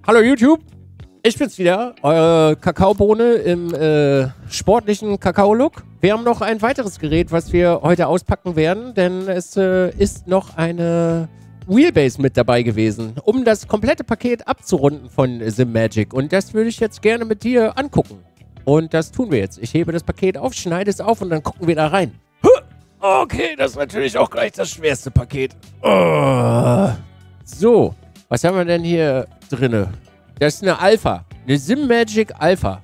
Hallo YouTube, ich bin's wieder, eure Kakaobohne im sportlichen Kakao-Look. Wir haben noch ein weiteres Gerät, was wir heute auspacken werden, denn es ist noch eine Wheelbase mit dabei gewesen, um das komplette Paket abzurunden von SimMagic. Und das würde ich jetzt gerne mit dir angucken. Und das tun wir jetzt. Ich hebe das Paket auf, schneide es auf und dann gucken wir da rein. Okay, das ist natürlich auch gleich das schwerste Paket. So, was haben wir denn hier drinne? Das ist eine Alpha. Eine SimMagic Alpha.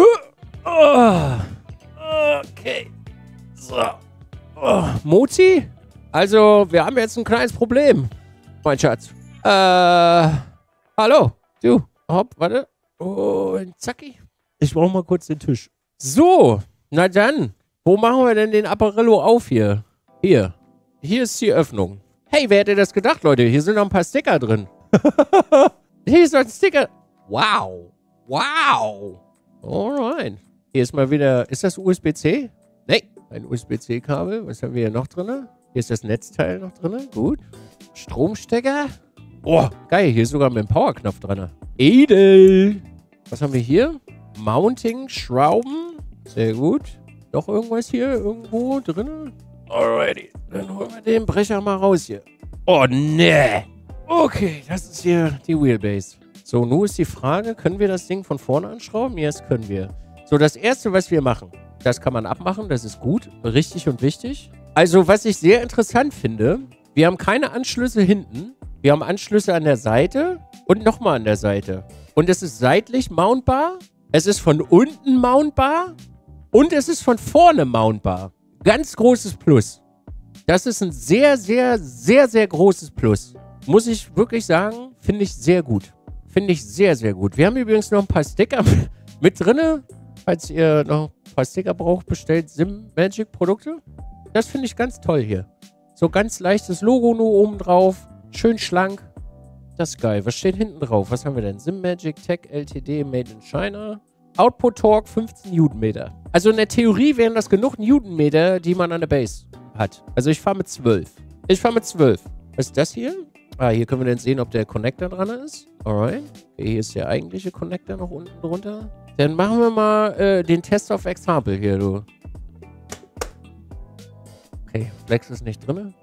Okay. So. Mozi? Also, wir haben jetzt ein kleines Problem, mein Schatz. Hallo. Du. Hopp, warte. Und zacki. Ich brauche mal kurz den Tisch. So, na dann. Wo machen wir denn den Apparillo auf hier? Hier. Hier ist die Öffnung. Hey, wer hätte das gedacht, Leute? Hier sind noch ein paar Sticker drin. Hier ist noch ein Sticker. Wow. Wow. Alright. Hier ist mal wieder... Ist das USB-C? Nee. Ein USB-C-Kabel. Was haben wir hier noch drin? Hier ist das Netzteil noch drin. Gut. Stromstecker. Oh, geil. Hier ist sogar mit dem Powerknopf drin. Edel. Was haben wir hier? Mounting, Schrauben. Sehr gut. Noch irgendwas hier irgendwo drin? Alrighty. Dann holen wir den Brecher mal raus hier. Oh, ne. Okay, das ist hier die Wheelbase. So, nun ist die Frage, können wir das Ding von vorne anschrauben? Ja, das können wir. So, das Erste, was wir machen, das kann man abmachen, das ist gut, richtig und wichtig. Also, was ich sehr interessant finde, wir haben keine Anschlüsse hinten, wir haben Anschlüsse an der Seite und nochmal an der Seite. Und es ist seitlich mountbar, es ist von unten mountbar und es ist von vorne mountbar. Ganz großes Plus. Das ist ein sehr, sehr, sehr, sehr großes Plus. Muss ich wirklich sagen, finde ich sehr gut. Finde ich sehr, sehr gut. Wir haben übrigens noch ein paar Sticker mit drin. Falls ihr noch ein paar Sticker braucht, bestellt SimMagic-Produkte. Das finde ich ganz toll hier. So ganz leichtes Logo nur oben drauf. Schön schlank. Das ist geil. Was steht hinten drauf? Was haben wir denn? SimMagic Tech LTD Made in China. Output Torque 15 Newtonmeter. Also in der Theorie wären das genug Newtonmeter, die man an der Base hat. Also ich fahre mit 12. Ich fahre mit 12. Was ist das hier? Ah, hier können wir dann sehen, ob der Connector dran ist. Alright. Okay, hier ist der eigentliche Connector noch unten drunter. Dann machen wir mal den Test auf Example hier, du. Okay, Flex ist nicht drin.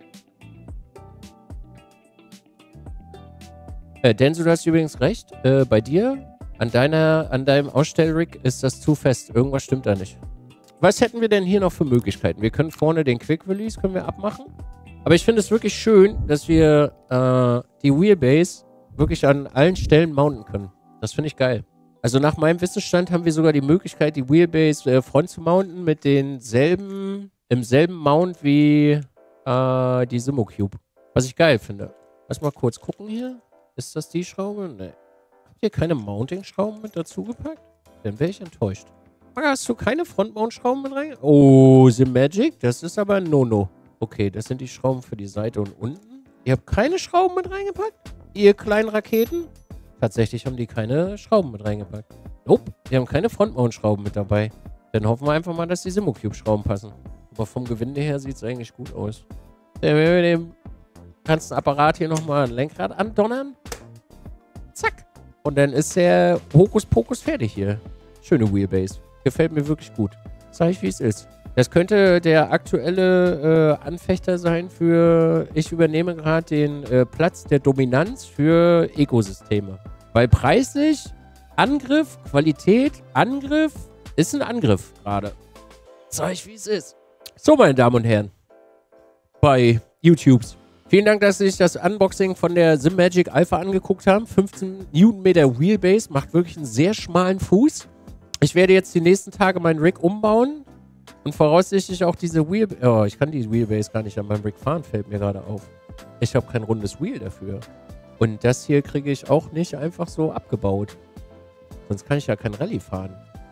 Denso, du hast übrigens recht. Bei dir, an deinem Ausstellrig ist das zu fest. Irgendwas stimmt da nicht. Was hätten wir denn hier noch für Möglichkeiten? Wir können vorne den Quick Release können wir abmachen. Aber ich finde es wirklich schön, dass wir die Wheelbase wirklich an allen Stellen mounten können. Das finde ich geil. Also nach meinem Wissensstand haben wir sogar die Möglichkeit, die Wheelbase front zu mounten mit im selben Mount wie die SimmoCube. Was ich geil finde. Lass mal kurz gucken hier. Ist das die Schraube? Nee. Habt ihr keine Mounting-Schrauben mit dazu gepackt? Dann wäre ich enttäuscht. Hast du keine Front-Mount-Schrauben mit rein? Oh, SimMagic? Das ist aber ein No-No. Okay, das sind die Schrauben für die Seite und unten. Ihr habt keine Schrauben mit reingepackt? Ihr kleinen Raketen? Tatsächlich haben die keine Schrauben mit reingepackt. Nope, die haben keine Front-Mount-Schrauben mit dabei. Dann hoffen wir einfach mal, dass die SimmoCube-Schrauben passen. Aber vom Gewinde her sieht es eigentlich gut aus. Dann werden wir dem ganzen Apparat hier nochmal ein Lenkrad andonnern. Zack. Und dann ist der Hokuspokus fertig hier. Schöne Wheelbase. Gefällt mir wirklich gut. Sag ich, wie es ist. Das könnte der aktuelle Anfechter sein für, ich übernehme gerade den Platz der Dominanz für Ökosysteme. Weil preislich, Angriff, Qualität, Angriff, ist ein Angriff gerade. Sag ich, wie es ist. So, meine Damen und Herren, bei YouTubes. Vielen Dank, dass Sie sich das Unboxing von der SimMagic Alpha angeguckt haben. 15 Newtonmeter Wheelbase, macht wirklich einen sehr schmalen Fuß. Ich werde jetzt die nächsten Tage meinen Rig umbauen. Und voraussichtlich auch diese Wheelbase. Oh, ich kann die Wheelbase gar nicht an meinem Rig fahren, fällt mir gerade auf. Ich habe kein rundes Wheel dafür. Und das hier kriege ich auch nicht einfach so abgebaut. Sonst kann ich ja kein Rallye fahren.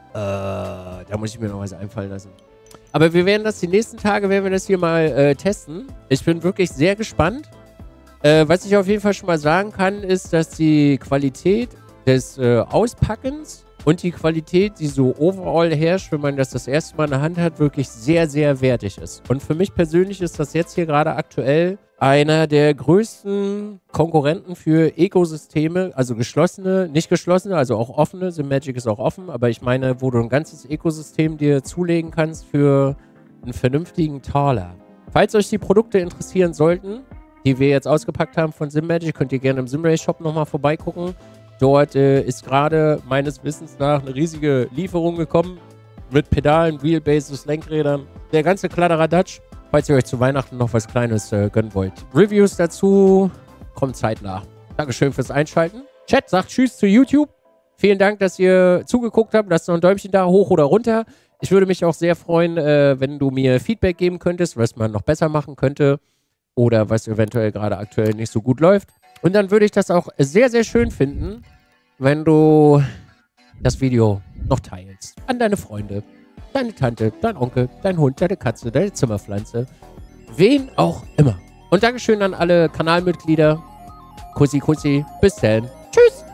Da muss ich mir noch was einfallen lassen. Aber wir werden das die nächsten Tage, werden wir das hier mal testen. Ich bin wirklich sehr gespannt. Was ich auf jeden Fall schon mal sagen kann, ist, dass die Qualität des Auspackens und die Qualität, die so overall herrscht, wenn man das erste Mal in der Hand hat, wirklich sehr, sehr wertig ist. Und für mich persönlich ist das jetzt hier gerade aktuell einer der größten Konkurrenten für Ökosysteme, also geschlossene, nicht geschlossene, also auch offene. SimMagic ist auch offen, aber ich meine, wo du ein ganzes Ökosystem dir zulegen kannst für einen vernünftigen Taler. Falls euch die Produkte interessieren sollten, die wir jetzt ausgepackt haben von SimMagic, könnt ihr gerne im SimRace Shop nochmal vorbeigucken. Dort ist gerade meines Wissens nach eine riesige Lieferung gekommen mit Pedalen, Wheelbases, Lenkrädern, der ganze Kladderadatsch. Falls ihr euch zu Weihnachten noch was Kleines gönnen wollt. Reviews dazu kommen zeitnah. Dankeschön fürs Einschalten. Chat sagt Tschüss zu YouTube. Vielen Dank, dass ihr zugeguckt habt. Lasst noch ein Däumchen da, hoch oder runter. Ich würde mich auch sehr freuen, wenn du mir Feedback geben könntest, was man noch besser machen könnte oder was eventuell gerade aktuell nicht so gut läuft. Und dann würde ich das auch sehr, sehr schön finden, wenn du das Video noch teilst. An deine Freunde. Deine Tante, dein Onkel, dein Hund, deine Katze, deine Zimmerpflanze. Wen auch immer. Und Dankeschön an alle Kanalmitglieder. Kussi, kussi. Bis dann. Tschüss.